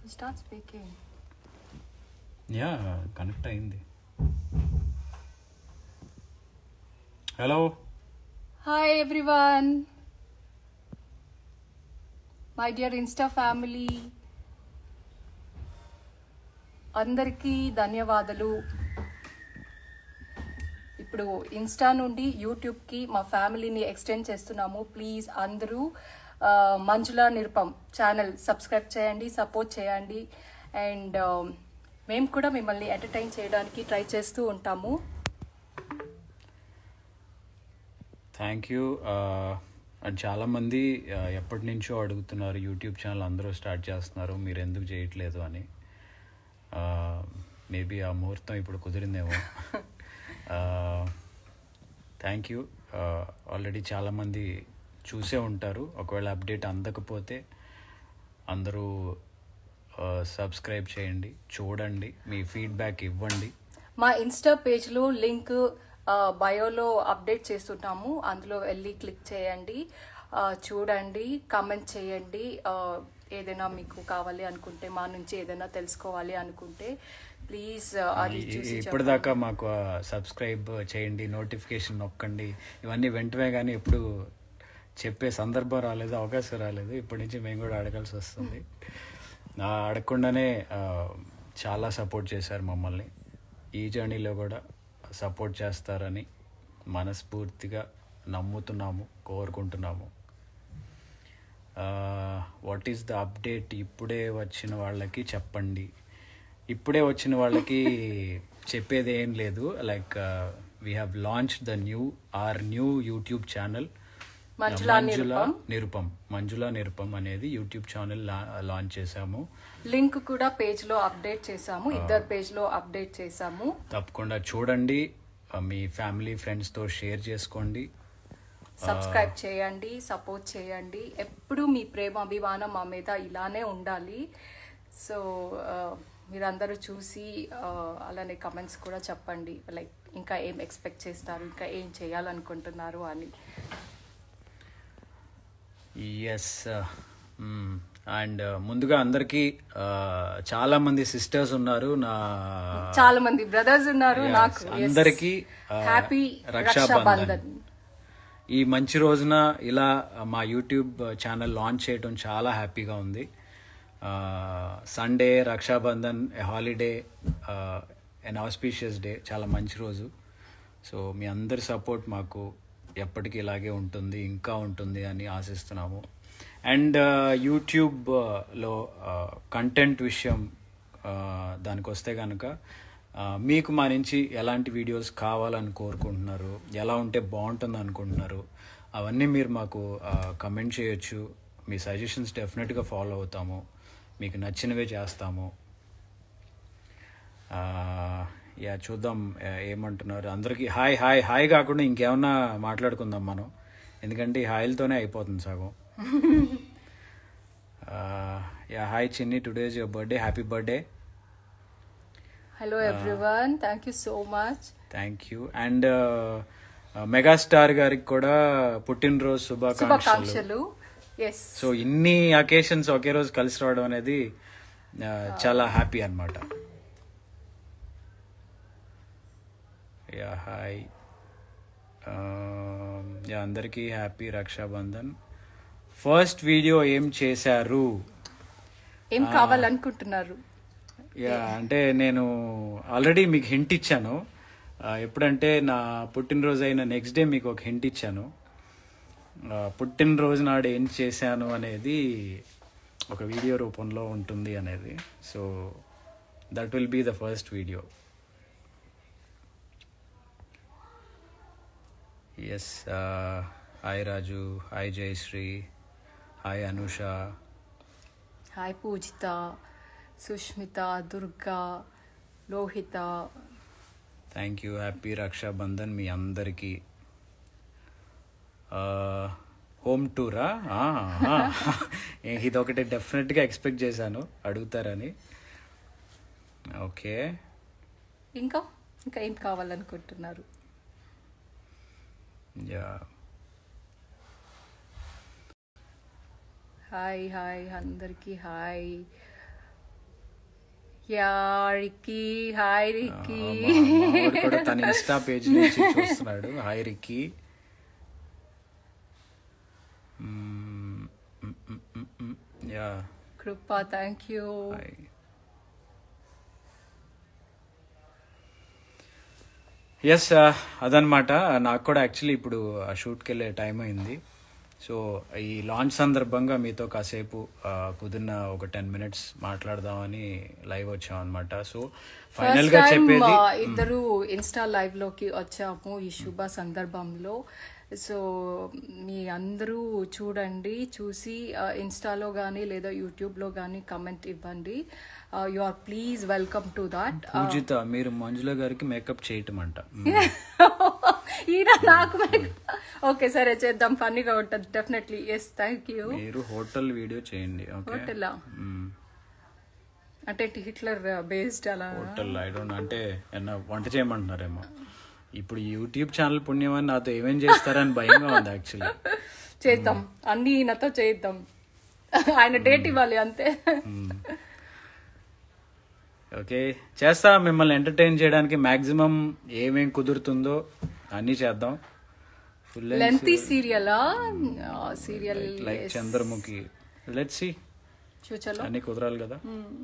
Start speaking. Yeah, connect అయింది. Hello. Hi everyone. My dear Insta family. అందరికీ ధన్యవాదాలు. ఇప్పుడు ఇన్స్టా నుండి యూట్యూబ్కి మా ఫ్యామిలీని ఎక్స్టెండ్ చేస్తున్నాము. ప్లీజ్ అందరూ మంజులా నిరుపం ఛానల్ సబ్స్క్రైబ్ చేయండి, సపోర్ట్ చేయండి. అండ్ మేము కూడా మిమ్మల్ని ఎంటర్టైన్ చేయడానికి ట్రై చేస్తూ ఉంటాము. Thank you. అండ్ చాలామంది ఎప్పటి నుంచో అడుగుతున్నారు, యూట్యూబ్ ఛానల్ అందరూ స్టార్ట్ చేస్తున్నారు, మీరు ఎందుకు చేయట్లేదు అని. మేబీ ఆ ముహూర్తం ఇప్పుడు కుదిరిందేమో. Thank you. ఆల్రెడీ చాలామంది చూసే ఉంటారు. ఒకవేళ అప్డేట్ అందకపోతే అందరూ సబ్స్క్రైబ్ చేయండి, చూడండి, మీ ఫీడ్బ్యాక్ ఇవ్వండి. మా ఇన్స్టా పేజ్లో లింక్ బయోలో అప్డేట్ చేస్తున్నాము. అందులో వెళ్ళి క్లిక్ చేయండి, చూడండి, కామెంట్ చేయండి. ఏదైనా మీకు కావాలి అనుకుంటే, మా నుంచి ఏదైనా తెలుసుకోవాలి అనుకుంటే ప్లీజ్ అది చూసి ఇప్పటిదాకా మాకు సబ్స్క్రైబ్ చేయండి, నోటిఫికేషన్ నొక్కండి, ఇవన్నీ వెంటనే కానీ ఎప్పుడు చెప్పే సందర్భం రాలేదు, అవకాశం రాలేదు. ఇప్పటి నుంచి మేము కూడా అడగాల్సి వస్తుంది. అడగకుండానే చాలా సపోర్ట్ చేశారు మమ్మల్ని. ఈ జర్నీలో కూడా సపోర్ట్ చేస్తారని మనస్ఫూర్తిగా నమ్ముతున్నాము, కోరుకుంటున్నాము. What is the update? ఇప్పుడే వచ్చిన వాళ్ళకి చెప్పండి. ఇప్పుడే వచ్చిన వాళ్ళకి చెప్పేది ఏం లేదు. Like we have launch the new YouTube channel Manjula Nirupam అనేది యూట్యూబ్ ఛానల్ లాంచ్ చేశాము. లింక్ కూడా పేజ్ లో అప్డేట్ చేసాము, ఇద్దరు పేజ్ లో అప్డేట్ చేసాము. తప్పకుండా చూడండి, మీ ఫ్యామిలీ ఫ్రెండ్స్ తో షేర్ చేసుకోండి, సబ్స్క్రైబ్ చేయండి, సపోర్ట్ చేయండి. ఎప్పుడు మీ ప్రేమ అభిమానం మా మీద ఇలానే ఉండాలి. సో మీరందరూ చూసి అలానే కమెంట్స్ కూడా చెప్పండి, లైక్ ఇంకా ఏం ఎక్స్పెక్ట్ చేస్తారు, ఇంకా ఏం చేయాలనుకుంటున్నారు అని. ఎస్. అండ్ ముందుగా అందరికి చాలా మంది సిస్టర్స్ ఉన్నారు, చాలా మంది బ్రదర్స్ ఉన్నారు. నాకు అందరికి హ్యాపీ రక్షాబంధన్. ఈ మంచి రోజున ఇలా మా యూట్యూబ్ ఛానల్ లాంచ్ చేయడం చాలా హ్యాపీగా ఉంది. Sunday, Rakshabandhan, holiday, an auspicious day, చాలా మంచి రోజు. సో మీ అందరి సపోర్ట్ మాకు ఎప్పటికీ ఇలాగే ఉంటుంది, ఇంకా ఉంటుంది అని ఆశిస్తున్నాము. అండ్ యూట్యూబ్లో కంటెంట్ విషయం దానికి వస్తే కనుక మీకు మా నుంచి ఎలాంటి వీడియోస్ కావాలని కోరుకుంటున్నారు, ఎలా ఉంటే బాగుంటుంది అనుకుంటున్నారు, అవన్నీ మీరు మాకు కమెంట్ చేయొచ్చు. మీ సజెషన్స్ డెఫినెట్గా ఫాలో అవుతాము, మీకు నచ్చినవే చేస్తాము. యా, చూద్దాం ఏమంటున్నారు. అందరికీ హాయ్ హాయ్ హాయ్ కాకుండా ఇంకేమన్నా మాట్లాడుకుందాం మనం, ఎందుకంటే ఈ హాయిలతోనే అయిపోతుంది సగం. Yeah, hi Chinni, today is your birthday, happy birthday. Hello everyone, thank you so much. Thank you. And megastar గారికి కూడా పుట్టినరోజు శుభాకాంక్షలు. సో ఇన్ని అకేషన్స్ ఒకే రోజు కలిసి రావడం అనేది చాలా హ్యాపీ అన్నమాట. Yeah, hi. యా, అందరికీ హ్యాపీ రక్షాబంధన్. ఫస్ట్ వీడియో ఏం చేశారు, ఏం కావాలనుకుంటున్నారు? యా, అంటే నేను ఆల్రెడీ మీకు హింట్ ఇచ్చాను. ఎప్పుడంటే నా పుట్టినరోజు అయిన నెక్స్ట్ డే మీకు ఒక హింట్ ఇచ్చాను. పుట్టినరోజు నాడు ఏం చేశాను అనేది ఒక వీడియో రూపంలో ఉంటుంది అనేది. So that will be the first video. Yes. Hi Raju, hi Jayashree, hi Anusha, hi Pujitha, Sushmitha, Durga, Lohitha. Thank you. Happy Rakshabandhan మీ అందరికీ. హోమ్ టూరా? ఇదొకటి డెఫినెట్గా ఎక్స్పెక్ట్ చేశాను అడుగుతారని. ఓకే, ఇంకా ఇంకా ఏం కావాలనుకుంటున్నారు? యా, హాయ్ హాయ్ అందరికీ hi. Yeah Ricky, hi Ricky. మావాడు కూడా తన ఇన్స్టా పేజ్ నుంచి చూస్తున్నాడు. Hi Ricky. Yeah Krupa, thank you. Yes, అదనమాట. నాకు కూడా యాక్చువల్లీ ఇప్పుడు ఆ షూట్కి వెళ్ళే టైం అయింది. సో ఈ లాంచ్ సందర్భంగా మీతో కాసేపు కుదిరిన ఒక 10 minutes మాట్లాడదామని లైవ్ వచ్చాం అనమాట. సో ఫైనల్ గా చెప్పేది, ఇద్దరు ఇన్స్టా లైవ్ లోకి వచ్చాము ఈ శుభ సందర్భంలో. సో మీ అందరూ చూడండి, చూసి ఇన్స్టాలో కానీ లేదా యూట్యూబ్లో కానీ కమెంట్ ఇవ్వండి. You are please welcome to that. Pujitha, మీరు మంజుల గారికి మేకప్ చేయటం అంట. ఈయన నాకు ఓకే సరే చేద్దాం, ఫన్నీగా ఉంటుంది డెఫినెట్లీ. Yes, thank you. మీరు హోటల్ వీడియో చేయండి. హోటల్ అంటే హిట్లర్ బేస్డ్ అలా హోటల్ ఐ డోంట్, అంటే వంట చేయమంటున్నారేమో. ఇప్పుడు యూట్యూబ్ ఛానల్ పుణ్యమని నాతో ఏమేం చేస్తారని భయంగా ఉంది యాక్చువల్లీ. చేద్దాం, అన్ని ఈయనతో చేద్దాం. ఆయన డేట్ ఇవ్వాలి అంతే. ఓకే, చేస్తా. మిమ్మల్ని ఎంటర్టైన్ చేయడానికి మాక్సిమం ఏమేం కుదురుతుందో అన్ని చేద్దాం. Lengthy serial like Chandramukhi. Let's see, future లో అన్ని కుదరాలి కదా.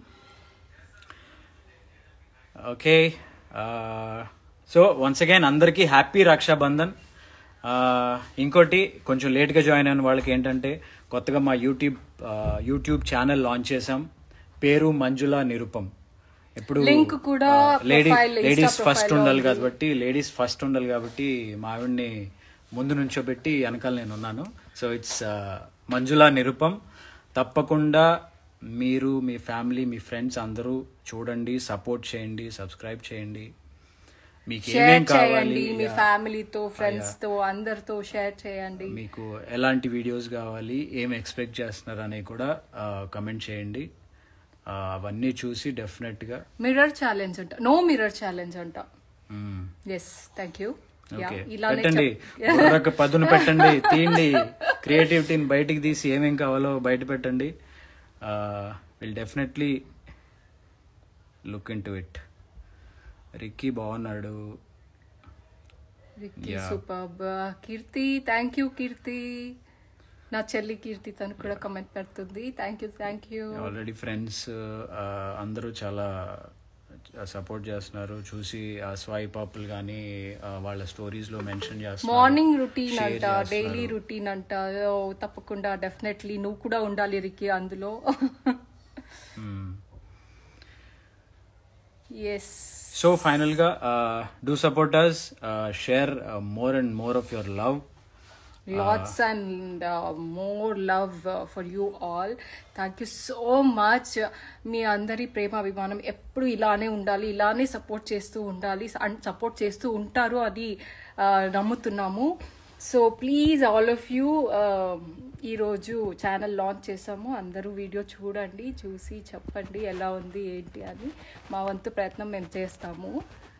ఓకే, సో వన్స్ అగైన్ అందరికీ హ్యాపీ రక్షాబంధన్. ఇంకోటి, కొంచెం లేట్గా జాయిన్ అయిన వాళ్ళకి ఏంటంటే, కొత్తగా మా యూట్యూబ్ ఛానల్ లాంచ్ చేసాం. పేరు మంజుల నిరుపం. ఎప్పుడు లింక్ కూడా లేడీస్ ఫస్ట్ ఉండాలి కాబట్టి మా ఆవిడ్ని ముందు నుంచోబెట్టి వెనకాల నేను ఉన్నాను. So it's Manjula Nirupam. తప్పకుండా మీరు, మీ ఫ్యామిలీ, మీ ఫ్రెండ్స్ అందరూ చూడండి, సపోర్ట్ చేయండి, సబ్స్క్రైబ్ చేయండి. మీకు ఏమేం కావాలి, మీ ఫ్యామిలీతో, ఫ్రెండ్స్ తో, అందరితో షేర్ చేయండి. మీకు ఎలాంటి వీడియోస్ కావాలి, ఏం ఎక్స్పెక్ట్ చేస్తున్నారు అని కూడా కమెంట్ చేయండి. అవన్నీ చూసి డెఫినెట్ గా మిర్రర్ ఛాలెంజ్ అంట, నో మిర్రర్ ఛాలెంజ్ అంట. Yes, thank you. పెట్టండి, పదును పెట్టండి, తీయండి, క్రియేటివిటీని బయటికి తీసి ఏమేం కావాలో బయట పెట్టండి. Will definitely look into it. Ricky బాగున్నాడు. Ricky superb. Keerthi, thank you Keerthi. నా చెల్లి కీర్తి తను కూడా కమెంట్ పెడుతుంది. Thank you. ఆల్రెడీ ఫ్రెండ్స్ అందరూ చాలా సపోర్ట్ చేస్తున్నారు. చూసి స్వైప్ అప్లు కానీ వాళ్ళ స్టోరీస్ లో మెన్షన్ చేస్తున్నారు. మార్నింగ్ రొటీన్ అంట, డైలీ రొటీన్ అంట. తప్పకుండా డెఫినెట్లీ నువ్వు కూడా ఉండాలి రిక్కీ అందులో. ఎస్. సో ఫైనల్ గా do support us, share more and more of your love. Lots and more love for you all. Thank you so much. మీ అందరి ప్రేమ అభిమానం ఎప్పుడు ఇలానే ఉండాలి, ఇలానే సపోర్ట్ చేస్తూ ఉండాలి, సపోర్ట్ చేస్తూ ఉంటారు అని నమ్ముతున్నాము. So please all of you, ఈరోజు ఛానల్ లాంచ్ చేసాము. అందరూ వీడియో చూడండి, చూసి చెప్పండి ఎలా ఉంది ఏంటి అని. మా వంతు ప్రయత్నం మేము చేస్తాము.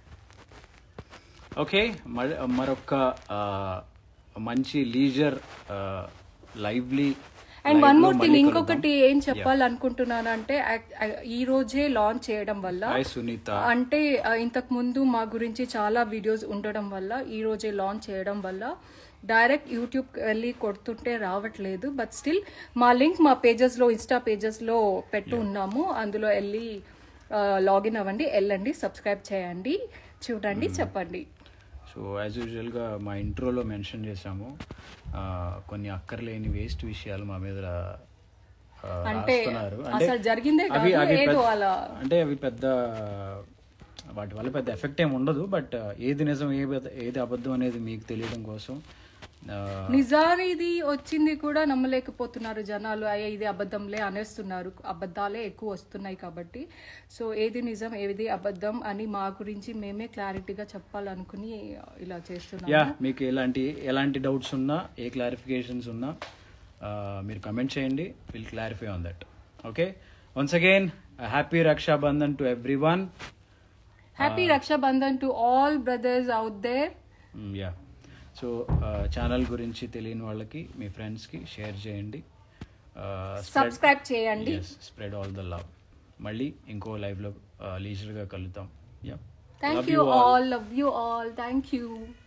ఓకే, మరొక మంచి leisure lively. And one more thing, ఇంకొకటి ఏం చెప్పాలనుకుంటున్నానంటే, ఈ రోజే లాంచ్ చేయడం వల్ల, అంటే ఇంతకు ముందు మా గురించి చాలా వీడియోస్ ఉండడం వల్ల, ఈ రోజే లాంచ్ చేయడం వల్ల డైరెక్ట్ యూట్యూబ్ వెళ్ళి కొడుతుంటే రావట్లేదు. బట్ స్టిల్ మా లింక్ మా పేజెస్లో, ఇన్స్టా పేజెస్లో పెట్టు ఉన్నాము. అందులో వెళ్ళి లాగిన్ అవ్వండి, వెళ్ళండి, సబ్స్క్రైబ్ చేయండి, చూడండి, చెప్పండి. సో యాజ్ యూజువల్గా మా ఇంట్రోలో మెన్షన్ చేసాము, కొన్ని అక్కర్లేని వేస్ట్ విషయాలు మా మీద రాస్తున్నారు. అంటే అవి పెద్ద, వాటి వల్ల పెద్ద ఎఫెక్ట్ ఏమి ఉండదు. బట్ ఏది నిజం, ఏది అబద్ధం అనేది మీకు తెలియడం కోసం. నిజానిది వచ్చింది కూడా నమ్మలేకపోతున్నారు జనాలు. అయ్యే ఇది అబద్ధంలే అనేస్తున్నారు, అబద్ధాలే ఎక్కువ వస్తున్నాయి కాబట్టి. సో ఏది నిజం, ఏది అబద్ధం అని మా గురించి మేమే క్లారిటీగా చెప్పాలనుకుని ఇలా చేస్తున్నాం. మీకు ఎలాంటి డౌట్స్ ఉన్నా, ఏ క్లారిఫికేషన్స్ ఉన్నా మీరు కమెంట్ చేయండి. Will clarify on that. Okay, once again happy Rakshabandhan to everyone. Happy Rakshabandhan to all brothers out there. Yeah, so channel గురించి తెలియని వాళ్ళకి, మీ ఫ్రెండ్స్కి షేర్ చేయండి, సబ్స్క్రైబ్ చేయండి. Spread all the love. మళ్ళీ ఇంకో లైవ్లో లీజర్గా కలుద్దాం. Thank you all, love you all, thank you.